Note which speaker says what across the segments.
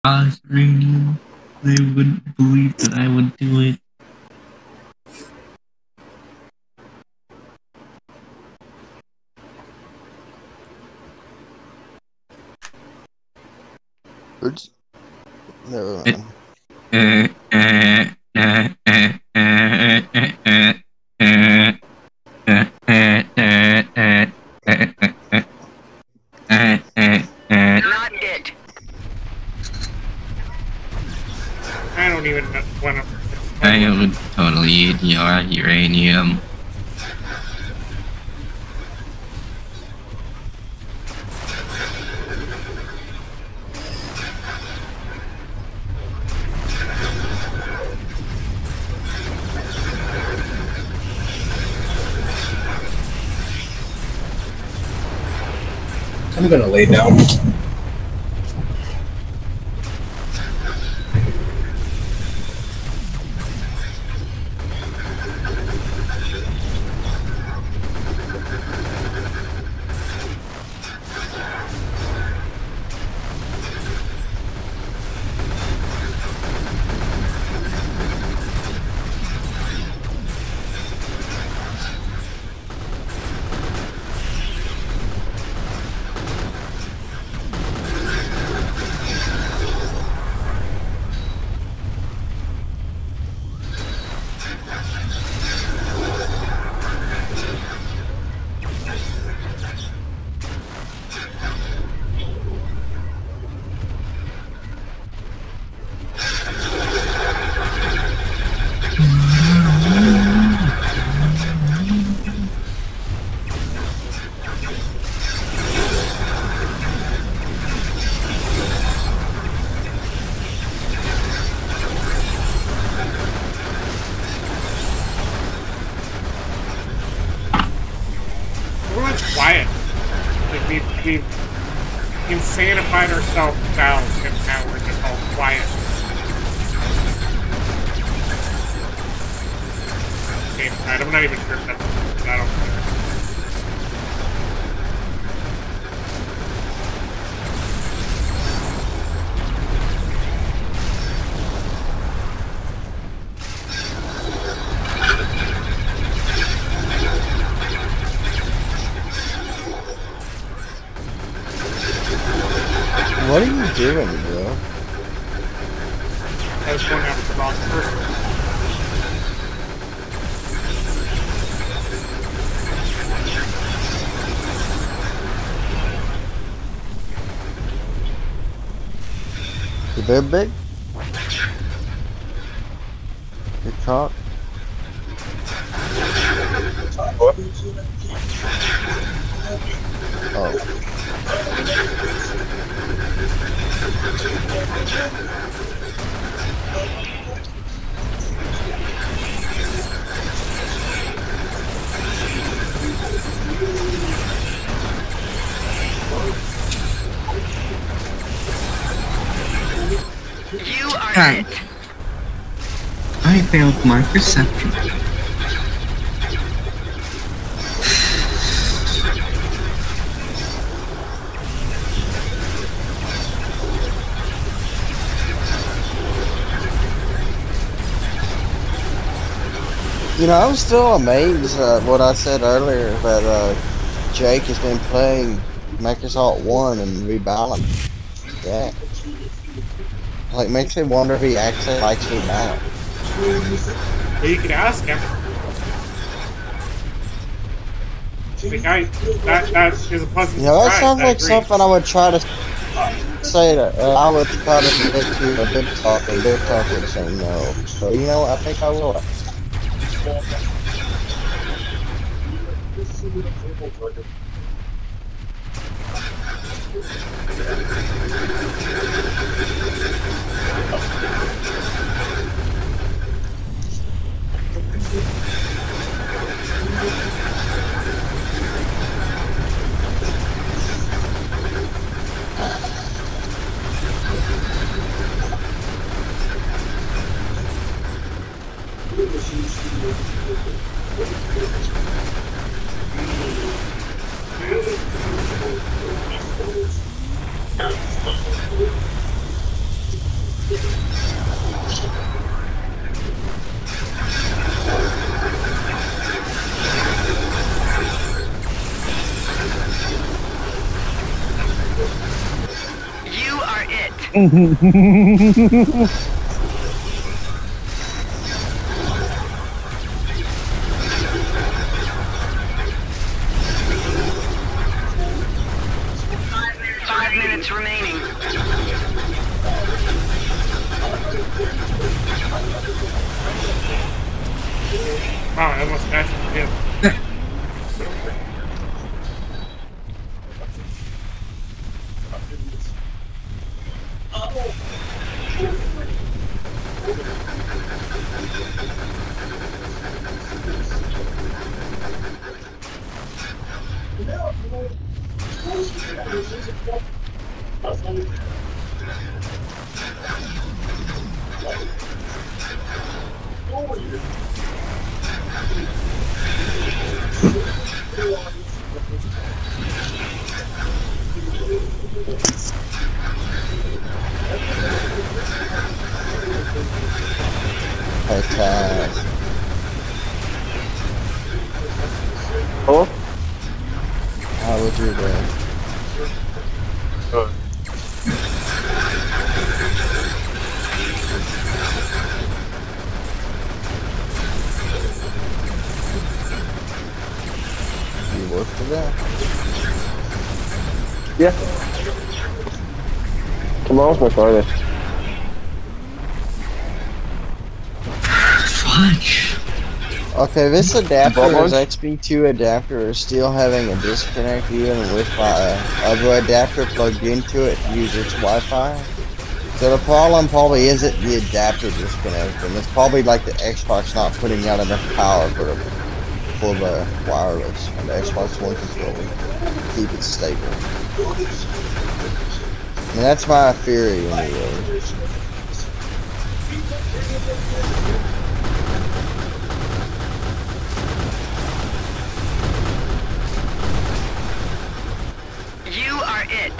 Speaker 1: Australian. They wouldn't believe that I would do it.
Speaker 2: Oops. Never
Speaker 1: mind.
Speaker 3: Not it.
Speaker 4: I don't even want to.
Speaker 1: I would totally eat your uranium.
Speaker 5: I'm gonna lay down.
Speaker 4: Everyone's quiet. Like we've insanified ourselves down, and now we're just all quiet. Same side. I'm not even sure if that's. I don't care.
Speaker 2: What are you doing, bro?
Speaker 4: I was going after the wrong person.
Speaker 2: Is there big? Good talk. Oh.
Speaker 3: You are it.
Speaker 1: I failed my perception.
Speaker 2: You know, I'm still amazed at what I said earlier that Jake has been playing MechAssault 1 and rebalanced. Yeah. Like, makes me wonder if he actually likes me now.
Speaker 4: Well, you could ask him. Like, that is a pleasant
Speaker 2: You know, that
Speaker 4: surprise.
Speaker 2: sounds
Speaker 4: I
Speaker 2: like
Speaker 4: agree.
Speaker 2: something I would try to say that. I would try to get to a good talk, and good talk would say no. So, you know, I think I will.
Speaker 3: You are it. 5 minutes remaining.
Speaker 4: Wow, I almost smashed him.
Speaker 2: Fantastic.
Speaker 5: Oh?
Speaker 2: How would you do? You work for that?
Speaker 5: Yeah. Tomorrow's my Friday.
Speaker 1: Fudge.
Speaker 2: Okay, this adapter,
Speaker 5: Bought
Speaker 2: this
Speaker 5: lunch?
Speaker 2: XP2 adapter, is still having a disconnect even with my other adapter plugged into it to use its Wi-Fi. So the problem probably isn't the adapter disconnecting. It's probably like the Xbox not putting out enough power for the wireless and the Xbox One controller to keep it stable. And that's my theory anyway.
Speaker 3: You are it.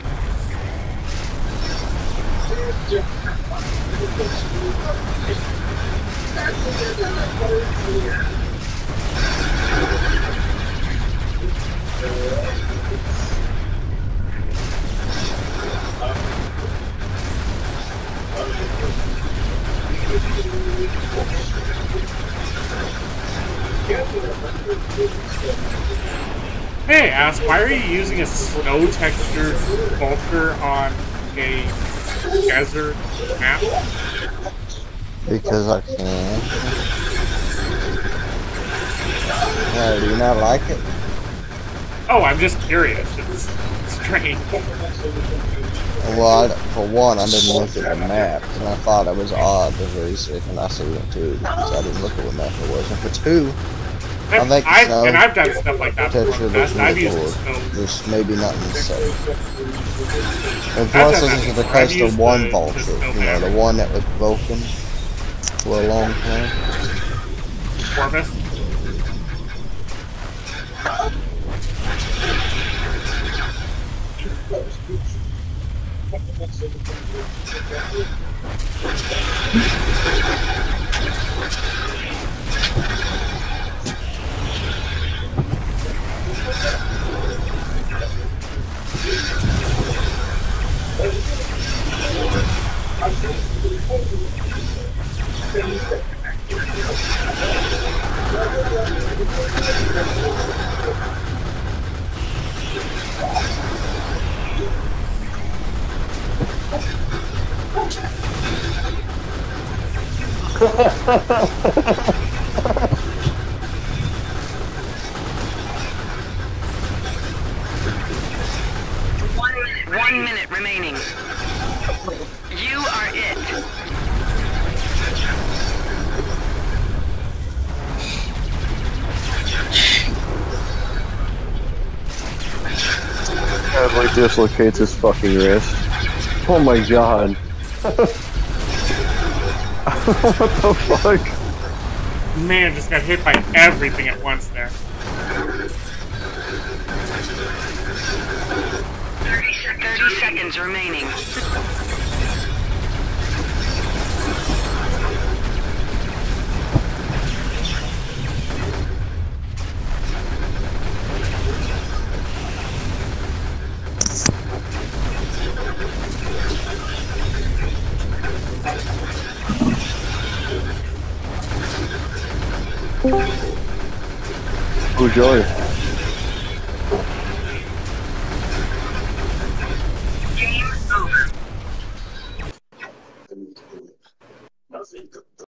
Speaker 4: Hey, ask, why are you using a snow textured vulture on a desert map?
Speaker 2: Because I can. Do you not like it?
Speaker 4: Oh, I'm just curious. It's strange.
Speaker 2: Well, for one, I didn't look at the map, and I thought it was odd the very second I see it too, because I didn't look at what map it was. And for two, I think snow
Speaker 4: I've done stuff like that
Speaker 2: texture
Speaker 4: before.
Speaker 2: looks
Speaker 4: I've
Speaker 2: really
Speaker 4: used
Speaker 2: cool.
Speaker 4: snow.
Speaker 2: There's maybe nothing safe. And
Speaker 4: I've
Speaker 2: plus,
Speaker 4: done
Speaker 2: this
Speaker 4: that
Speaker 2: is the
Speaker 4: before. I've
Speaker 2: case of
Speaker 4: used
Speaker 2: one
Speaker 4: the
Speaker 2: vulture,
Speaker 4: snow
Speaker 2: you know, the
Speaker 4: map.
Speaker 2: one that was broken for a long time.
Speaker 4: Corvus.
Speaker 3: One minute remaining. You are it.
Speaker 5: Casually dislocates his fucking wrist. Oh my god. What the fuck?
Speaker 4: Man, just got hit by everything at once there.
Speaker 3: 30 seconds remaining.
Speaker 5: Who's yours?